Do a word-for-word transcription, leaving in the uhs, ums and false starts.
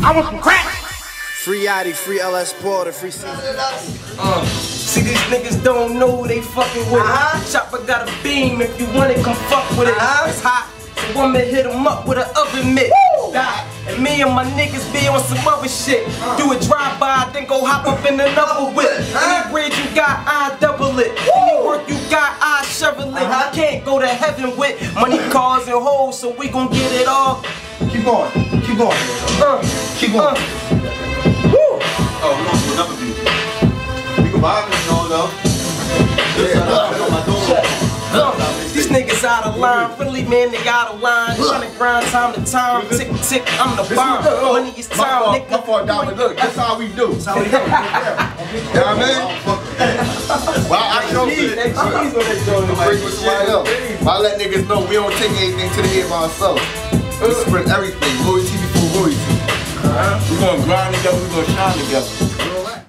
I want some crack. Free Yachty, free L S Porter, free C. Uh, see, these niggas don't know who they fucking with. Uh-huh. Chopper got a beam, if you want it, come fuck with it. Uh-huh. It's hot, so woman hit him up with an oven mitt. And me and my niggas be on some other shit. Uh. Do a drive-by, then go hop up in another whip. Uh. Any bread you got, I double it. Woo. Any work you got, I shovel it. Uh-huh. I can't go to heaven with money, cars, and hoes, so we gon' get it all. Keep going, keep going. Uh. Keep going. Uh. Oh, we gonna do another beat. We can buy this song though. This yeah, uh, on my door. Uh, these niggas out of line, really man, they out of line. Tryna grind time to time, tick tick, I'm the bomb. Money is time, nigga. My fault, Diamond. Look, that's how we do. That's how we do. You know what I mean? Well, I show you. They cheese when they doing it. I let niggas know we don't take anything to the head by ourselves. We spread everything. Loyalty before royalty. Uh-huh. We're gonna grind together, we're gonna shine together.